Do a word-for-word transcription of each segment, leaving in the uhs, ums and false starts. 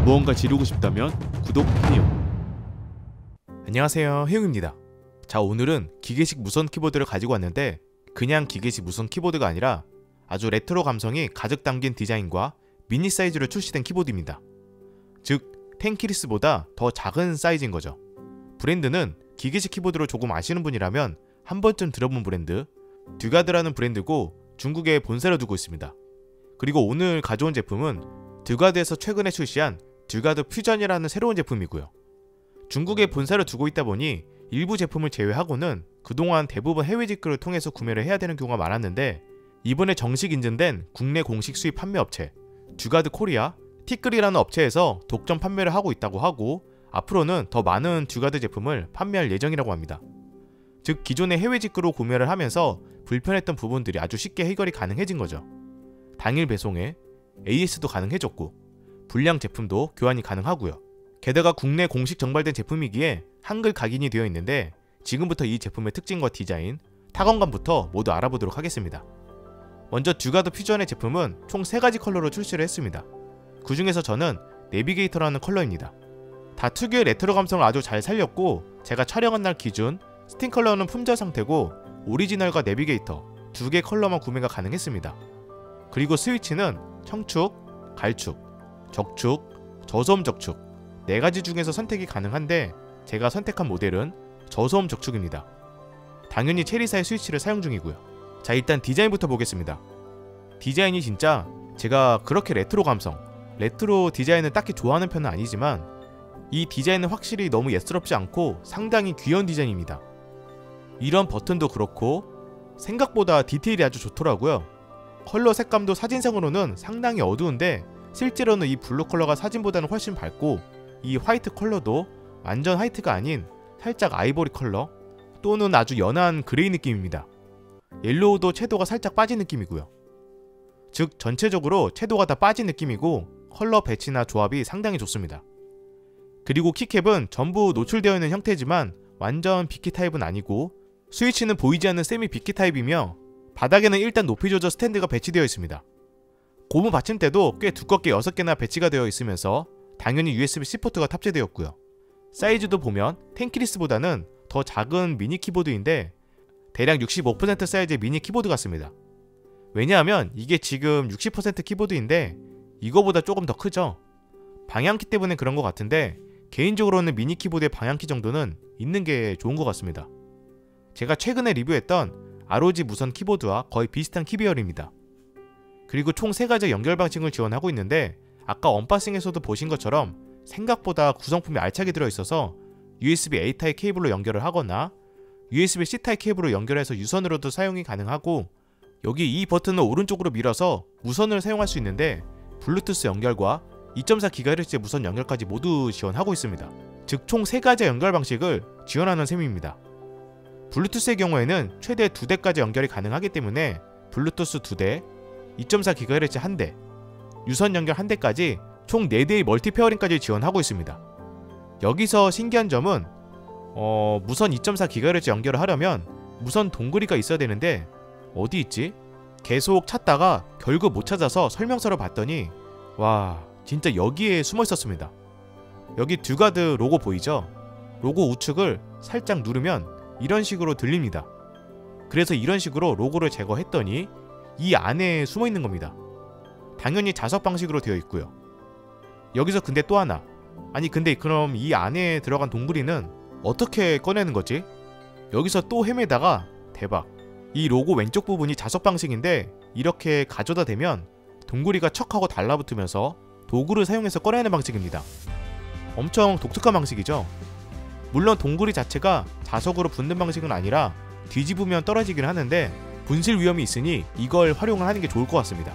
무언가 지르고 싶다면 구독, 해요. 안녕하세요, 해용입니다. 자, 오늘은 기계식 무선 키보드를 가지고 왔는데 그냥 기계식 무선 키보드가 아니라 아주 레트로 감성이 가득 담긴 디자인과 미니 사이즈로 출시된 키보드입니다. 즉 텐키리스보다 더 작은 사이즈인 거죠. 브랜드는 기계식 키보드로 조금 아시는 분이라면 한 번쯤 들어본 브랜드 듀가드라는 브랜드고 중국에 본사를 두고 있습니다. 그리고 오늘 가져온 제품은 듀가드에서 최근에 출시한 듀가드 퓨전이라는 새로운 제품이고요. 중국에 본사를 두고 있다 보니 일부 제품을 제외하고는 그동안 대부분 해외 직구를 통해서 구매를 해야 되는 경우가 많았는데 이번에 정식 인증된 국내 공식 수입 판매 업체 듀가드 코리아 티끌이라는 업체에서 독점 판매를 하고 있다고 하고 앞으로는 더 많은 듀가드 제품을 판매할 예정이라고 합니다. 즉 기존의 해외 직구로 구매를 하면서 불편했던 부분들이 아주 쉽게 해결이 가능해진 거죠. 당일 배송에 에이에스도 가능해졌고 불량 제품도 교환이 가능하고요. 게다가 국내 공식 정발된 제품이기에 한글 각인이 되어 있는데 지금부터 이 제품의 특징과 디자인, 타건감부터 모두 알아보도록 하겠습니다. 먼저 듀가드 퓨전의 제품은 총 세 가지 컬러로 출시를 했습니다. 그 중에서 저는 내비게이터라는 컬러입니다. 다 특유의 레트로 감성을 아주 잘 살렸고 제가 촬영한 날 기준 스팀 컬러는 품절 상태고 오리지널과 내비게이터 두 개 컬러만 구매가 가능했습니다. 그리고 스위치는 청축, 갈축, 적축, 저소음 적축 네 가지 중에서 선택이 가능한데 제가 선택한 모델은 저소음 적축입니다. 당연히 체리사의 스위치를 사용 중이고요. 자, 일단 디자인부터 보겠습니다. 디자인이 진짜 제가 그렇게 레트로 감성, 레트로 디자인을 딱히 좋아하는 편은 아니지만 이 디자인은 확실히 너무 예스럽지 않고 상당히 귀여운 디자인입니다. 이런 버튼도 그렇고 생각보다 디테일이 아주 좋더라고요. 컬러 색감도 사진상으로는 상당히 어두운데 실제로는 이 블루 컬러가 사진보다는 훨씬 밝고 이 화이트 컬러도 완전 화이트가 아닌 살짝 아이보리 컬러 또는 아주 연한 그레이 느낌입니다. 옐로우도 채도가 살짝 빠진 느낌이고요. 즉 전체적으로 채도가 다 빠진 느낌이고 컬러 배치나 조합이 상당히 좋습니다. 그리고 키캡은 전부 노출되어 있는 형태지만 완전 빅키 타입은 아니고 스위치는 보이지 않는 세미 빅키 타입이며 바닥에는 일단 높이 조절 스탠드가 배치되어 있습니다. 고무 받침대도 꽤 두껍게 여섯 개나 배치가 되어 있으면서 당연히 유에스비-C 포트가 탑재되었고요. 사이즈도 보면 텐키리스보다는 더 작은 미니 키보드인데 대략 육십오 퍼센트 사이즈의 미니 키보드 같습니다. 왜냐하면 이게 지금 육십 퍼센트 키보드인데 이거보다 조금 더 크죠. 방향키 때문에 그런 것 같은데 개인적으로는 미니 키보드의 방향키 정도는 있는 게 좋은 것 같습니다. 제가 최근에 리뷰했던 알오지 무선 키보드와 거의 비슷한 키비열입니다. 그리고 총 세 가지 연결 방식을 지원하고 있는데 아까 언박싱에서도 보신 것처럼 생각보다 구성품이 알차게 들어있어서 유에스비-A 타입 케이블로 연결을 하거나 유에스비-C 타입 케이블로 연결해서 유선으로도 사용이 가능하고 여기 이 버튼을 오른쪽으로 밀어서 무선을 사용할 수 있는데 블루투스 연결과 이 점 사 기가헤르츠의 무선 연결까지 모두 지원하고 있습니다. 즉 총 세 가지 연결 방식을 지원하는 셈입니다. 블루투스의 경우에는 최대 두 대까지 연결이 가능하기 때문에 블루투스 두 대, 이 점 사 기가헤르츠 한 대, 유선 연결 한 대까지 총 네 대의 멀티 페어링까지 지원하고 있습니다. 여기서 신기한 점은 어, 무선 이 점 사 기가헤르츠 연결을 하려면 무선 동그리가 있어야 되는데 어디 있지? 계속 찾다가 결국 못 찾아서 설명서를 봤더니 와, 진짜 여기에 숨어 있었습니다. 여기 듀가드 로고 보이죠? 로고 우측을 살짝 누르면 이런 식으로 들립니다. 그래서 이런 식으로 로고를 제거했더니 이 안에 숨어 있는 겁니다. 당연히 자석 방식으로 되어 있고요. 여기서 근데 또 하나, 아니 근데 그럼 이 안에 들어간 동그리는 어떻게 꺼내는 거지? 여기서 또 헤매다가 대박, 이 로고 왼쪽 부분이 자석 방식인데 이렇게 가져다 대면 동그리가 척하고 달라붙으면서 도구를 사용해서 꺼내는 방식입니다. 엄청 독특한 방식이죠. 물론 동그리 자체가 자석으로 붙는 방식은 아니라 뒤집으면 떨어지긴 하는데 분실 위험이 있으니 이걸 활용을 하는 게 좋을 것 같습니다.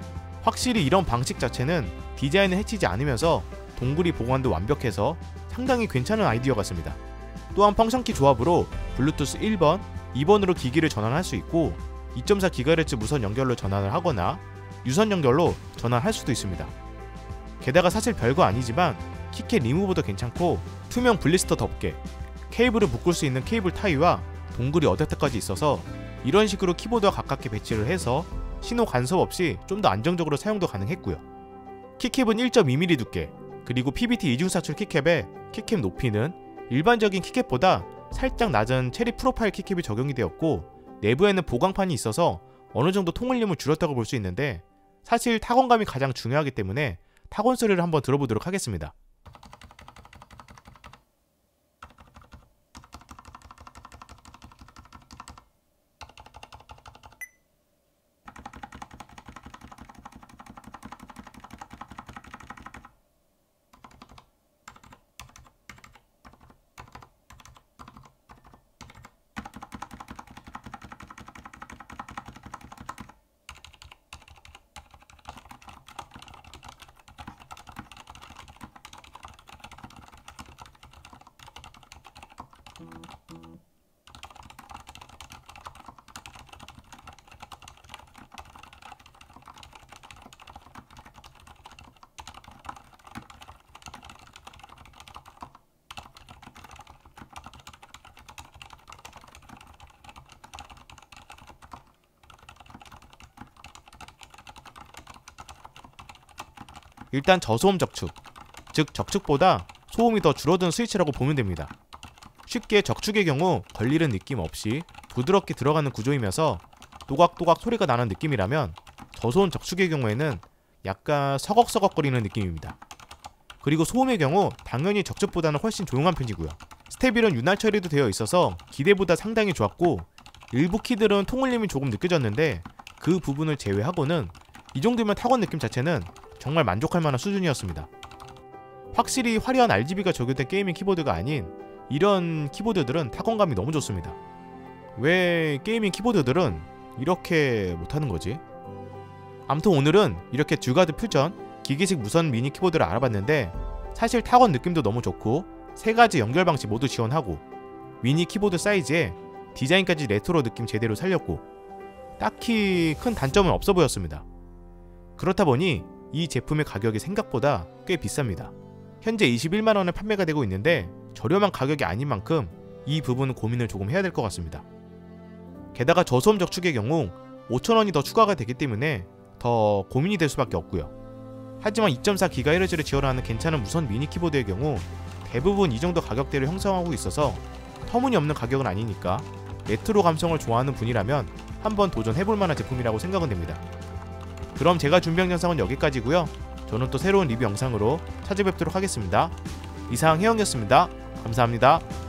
확실히 이런 방식 자체는 디자인을 해치지 않으면서 동그리 보관도 완벽해서 상당히 괜찮은 아이디어 같습니다. 또한 펑션키 조합으로 블루투스 일 번, 이 번으로 기기를 전환할 수 있고 이 점 사 기가헤르츠 무선 연결로 전환을 하거나 유선 연결로 전환할 수도 있습니다. 게다가 사실 별거 아니지만 키캡 리무버도 괜찮고 투명 블리스터 덮개, 케이블을 묶을 수 있는 케이블 타이와 동그리 어댑터까지 있어서 이런 식으로 키보드와 가깝게 배치를 해서 신호 간섭 없이 좀 더 안정적으로 사용도 가능했고요. 키캡은 일 점 이 밀리미터 두께, 그리고 피비티 이중사출 키캡에 키캡 높이는 일반적인 키캡보다 살짝 낮은 체리 프로파일 키캡이 적용이 되었고, 내부에는 보강판이 있어서 어느정도 통을림을 줄였다고 볼 수 있는데, 사실 타건감이 가장 중요하기 때문에 타건 소리를 한번 들어보도록 하겠습니다. 일단 저소음 적축, 즉 적축보다 소음이 더 줄어든 스위치라고 보면 됩니다. 쉽게 적축의 경우 걸리는 느낌 없이 부드럽게 들어가는 구조이면서 또각또각 소리가 나는 느낌이라면, 저소음 적축의 경우에는 약간 서걱서걱거리는 느낌입니다. 그리고 소음의 경우 당연히 적축보다는 훨씬 조용한 편이고요. 스테빌은 윤활 처리도 되어 있어서 기대보다 상당히 좋았고, 일부 키들은 통울림이 조금 느껴졌는데 그 부분을 제외하고는 이 정도면 타건 느낌 자체는 정말 만족할 만한 수준이었습니다. 확실히 화려한 알지비가 적용된 게이밍 키보드가 아닌 이런 키보드들은 타건감이 너무 좋습니다. 왜 게이밍 키보드들은 이렇게 못하는 거지? 아무튼 오늘은 이렇게 듀가드 퓨전 기계식 무선 미니 키보드를 알아봤는데, 사실 타건 느낌도 너무 좋고 세 가지 연결 방식 모두 지원하고 미니 키보드 사이즈에 디자인까지 레트로 느낌 제대로 살렸고, 딱히 큰 단점은 없어 보였습니다. 그렇다 보니 이 제품의 가격이 생각보다 꽤 비쌉니다. 현재 이십일만 원에 판매가 되고 있는데 저렴한 가격이 아닌 만큼 이 부분은 고민을 조금 해야 될 것 같습니다. 게다가 저소음 적축의 경우 오천 원이 더 추가가 되기 때문에 더 고민이 될 수밖에 없고요. 하지만 이 점 사 기가헤르츠를 지원하는 괜찮은 무선 미니 키보드의 경우 대부분 이 정도 가격대를 형성하고 있어서 터무니없는 가격은 아니니까 레트로 감성을 좋아하는 분이라면 한번 도전해볼 만한 제품이라고 생각은 됩니다. 그럼 제가 준비한 영상은 여기까지고요. 저는 또 새로운 리뷰 영상으로 찾아뵙도록 하겠습니다. 이상 혜영이었습니다. 감사합니다.